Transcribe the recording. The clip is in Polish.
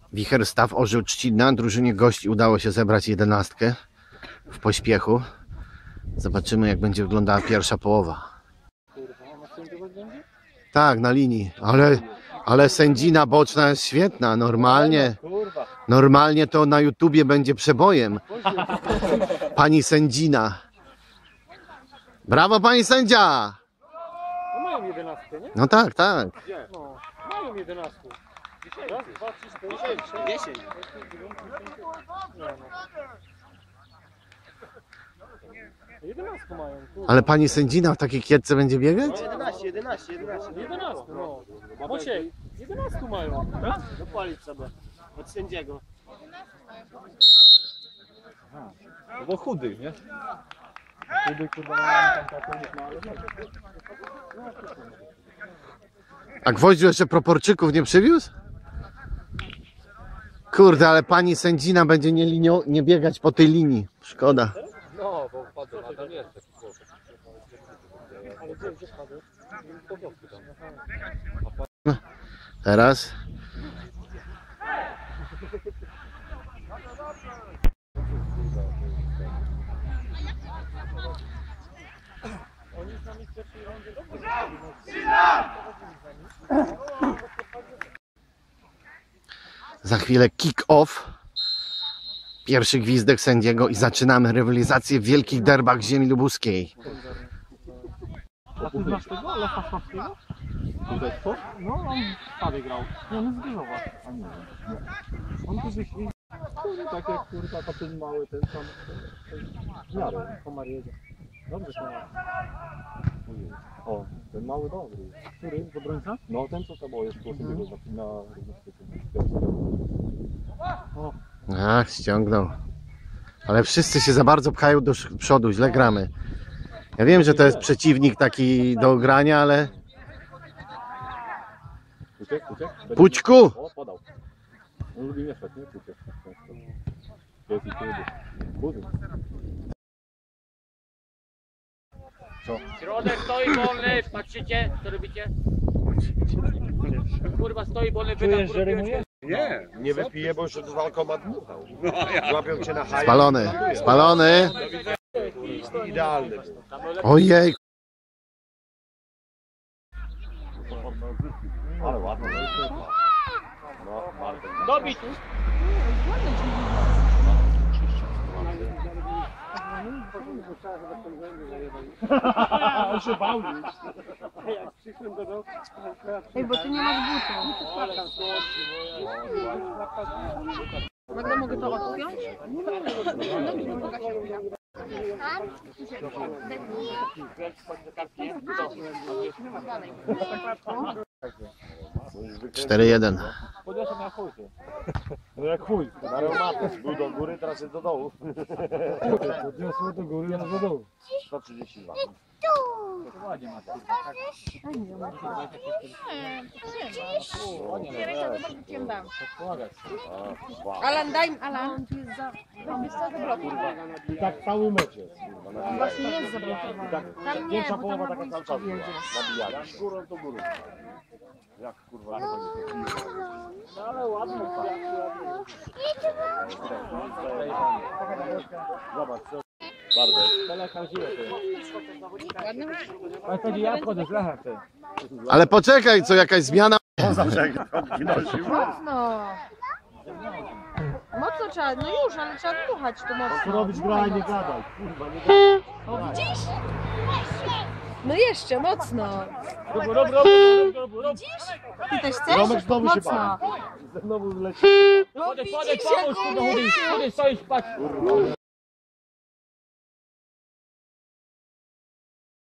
Wicher Staw Orzeł Trzcina. Drużynie gości udało się zebrać 11 w pośpiechu. Zobaczymy, jak będzie wyglądała pierwsza połowa. Tak, na linii, ale sędzina boczna jest świetna. Normalnie to na YouTubie będzie przebojem. Pani sędzina. Brawo, pani sędzia! No mają 11, nie? No tak, tak. No, mają 11. 1, 2, 3, 4, 5, 6, 10. Nie, no. 11 mają, kurwa. Ale pani sędzina w takiej kietce będzie biegać? 11, no. Maciek, 11 mają. Dopalić sobie od sędziego. Bo chudy, nie? Chudy, kurwa, A Gwoździu jeszcze proporczyków nie przywiózł? Kurde, ale pani sędzina będzie nie biegać po tej linii. Szkoda. No, bo wpadł na tam jest. Teraz. Za chwilę kick-off. Pierwszy gwizdek sędziego i zaczynamy rywalizację w wielkich derbach ziemi lubuskiej. A ty znasz tego? Lecha Stawskiego? No, on w Stawie grał. Nie, on jest z Gorzowa. A nie. On tu wyśli... Tak jak kurka, to ten mały, ten sam... W miarę, komar jedzie. Dobrze komar. O, ten mały dobry. Który? Z obrońca? No, ten co tam jest, po sobie na... O. Ach, ściągnął. Ale wszyscy się za bardzo pchają do przodu, źle gramy. Ja wiem, że to jest przeciwnik taki do grania, ale... Uciekł? Pućku! O, podał. On lubi mieszać, nie? Uciekł. Jest i chudy. Środek stoi wolny, patrzycie, co robicie? Kurwa stoi wolny, Czujesz, że rymuje? Nie wypije, bo już od walkomat dmuchał. Złapią cię na hajs. Spalony, spalony! Idealny. Ojej! Ale ładno. Dobić! On się bał już. Jak przyszłem do domu, Ej, bo ty nie masz butów. Magda, mogę to odpiąć? Dobrze, mogę się udziać. 4-1. Podniosłem na chuj. No jak chuj. Na reumatyzm. Był do góry, teraz jest do dołu. Podniosło do góry, a do dołu. 132. Alan, daj mi. Alan, tu jest za... Wiesz co, zablokuj. I tak cały mecz jest. Właśnie jest zablokowany. Tam nie, Pierwsza bo połowa tam taka na cały boisku czas jedzie. była. Nabijali. Jak górą to górą. Jak kurwa. Ale ładnie. Zobacz, co. Bardzo. Ale wtedy ja wchodzę z Lechem. Ale poczekaj, co jakaś zmiana? Mocno. Mocno trzeba, no już, ale trzeba dmuchać to Co mocno. robić, graj, nie gadaj. Kurwa, nie gadaj. O, widzisz? No jeszcze, mocno. Widzisz? Ty też chcesz? Romek znowu się Mocno. bawi. Znowu leci. No Podej, widzisz, pomóż, jak kurwa, on chudy, leci? chudy, stoisz, patrz.